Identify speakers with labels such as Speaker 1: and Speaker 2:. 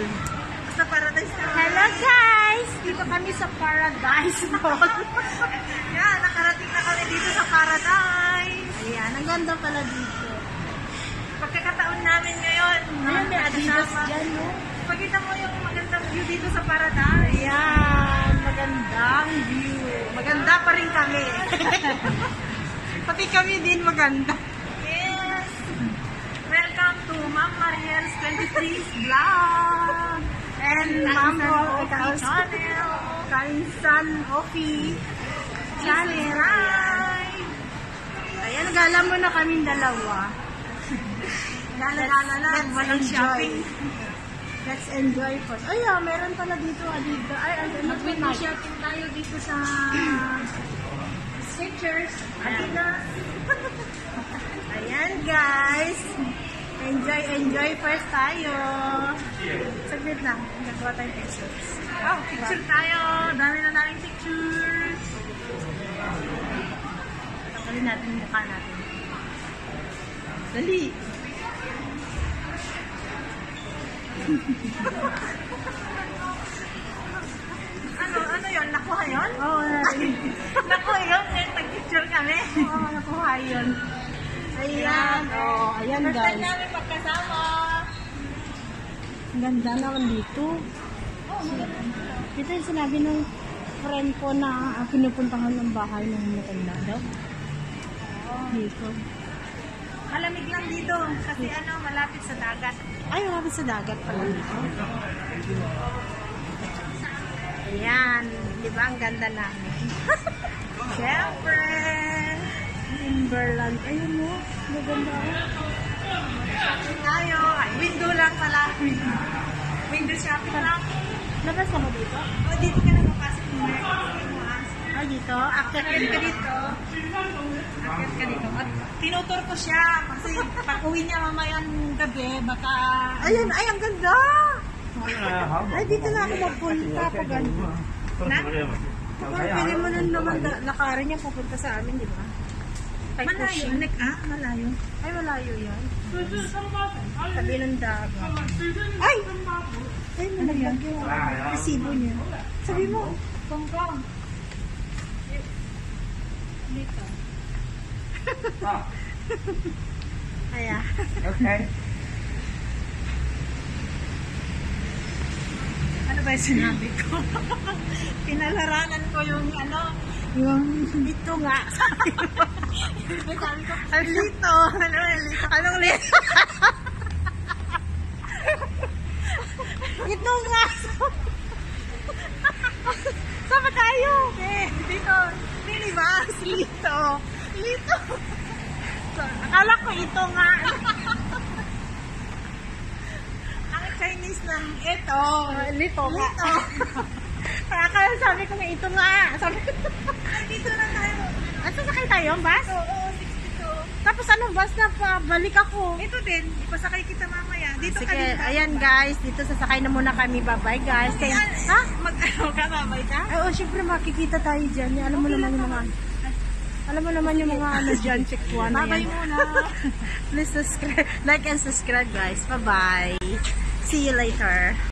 Speaker 1: Sa Paradise Mall.
Speaker 2: Hello guys! Dito kami sa Paradise Mall.
Speaker 1: Yan, nakarating na kami dito sa Paradise.
Speaker 2: Ayan, ang ganda pala dito.
Speaker 1: Pagkakataon namin ngayon.
Speaker 2: Ayan, may Adidas dyan, no?
Speaker 1: Pakita mo yung magandang view dito sa Paradise.
Speaker 2: Ayan, magandang view.
Speaker 1: Maganda pa rin kami.
Speaker 2: Pati kami din maganda.
Speaker 1: Yes! Welcome to Ma'am Mariel's 23's vlog.
Speaker 2: And Mambo,
Speaker 1: Channel.
Speaker 2: Kainsan Ofi
Speaker 1: Channel. Right.
Speaker 2: Ayan, gala mo na kaming dalawa.
Speaker 1: Gala-gala lang.
Speaker 2: Let's
Speaker 1: Walang
Speaker 2: enjoy.
Speaker 1: shopping.
Speaker 2: Let's enjoy first. Ay, meron pala dito Adidas. Ay,
Speaker 1: Mag-window shopping tayo dito sa Skechers. Adidas.
Speaker 2: Ayan guys. Enjoy first tayo. Saglit lang. Nagawa tayong pictures.
Speaker 1: Oh, picture tayo. Dami na namin pictures.
Speaker 2: Tanggalin natin yung mukha natin. Dali.
Speaker 1: Ano yun? Nakuha yun?
Speaker 2: Oo, natin.
Speaker 1: Nakuha yun? Nag-picture kami.
Speaker 2: Oo, nakuha yun. Ayan. Oh, ayan
Speaker 1: First time
Speaker 2: guys.
Speaker 1: namin magkasama.
Speaker 2: Ang ganda naman dito. Dito yung sinabi ng friend ko na pinupuntahan ng bahay ng matanda daw. Dito.
Speaker 1: Malamig lang dito kasi malapit sa dagat.
Speaker 2: Ay, malapit sa dagat pala dito. Ayan. Di ba ang ganda namin?
Speaker 1: Siyempre.
Speaker 2: Timberland. Ayun mo. Maganda.
Speaker 1: Shopping tayo. Ay, window lang pala. Window shopping lang.
Speaker 2: Labas ka mo dito?
Speaker 1: O, dito ka na mapasok mo.
Speaker 2: Ah, dito? After
Speaker 1: Akyat ka dito. Akyat ka dito. At tinutur ko siya kasi pag uwi niya mamayang gabi, baka...
Speaker 2: Ayun, ay, ang ganda! Ay, dito na ako magpunta pag ano.
Speaker 1: Na?
Speaker 2: Pili mo na naman lakarin niya papunta sa amin, di ba?
Speaker 1: Malayo. Malayo.
Speaker 2: Ay, malayo yan. Tabi ng dagat. Ay! Ay, malaglag yung resibo niya. Sabi mo, Kongkong. Dito. Aya.
Speaker 3: Okay.
Speaker 1: Ano ba yung sinabi ko? Pinalaranan ko yung
Speaker 2: Yung dito nga.
Speaker 1: sabi ko,
Speaker 2: Ay, lito.
Speaker 1: lito?
Speaker 2: Anong lito? Ito nga. Sama tayo.
Speaker 1: Dito.
Speaker 2: Minibus. Lito. Lito. Akala ko ito nga.
Speaker 1: Ang Chinese ng ito.
Speaker 2: Lito nga.
Speaker 1: Lito.
Speaker 2: Akala sabi ko nga ito nga. Sabi ko.
Speaker 1: Dito na tayo.
Speaker 2: At sasakay tayo ang bus?
Speaker 1: Oo, 62.
Speaker 2: Tapos anong bus na pabalik ako?
Speaker 1: Ito din. Ipasakay kita mamaya. Dito ka
Speaker 2: Sige,
Speaker 1: din.
Speaker 2: ayan guys. Dito sasakay na muna kami. Bye-bye guys. Kaya, ha?
Speaker 1: Mag-ano ka, babay ka?
Speaker 2: Ay, oh, syempre makikita tayo dyan. Alam mo naman yung mga... Alam mo naman yung mga ano dyan, check one.
Speaker 1: Babay muna.
Speaker 2: Please subscribe, like and subscribe guys. Bye-bye. See you later.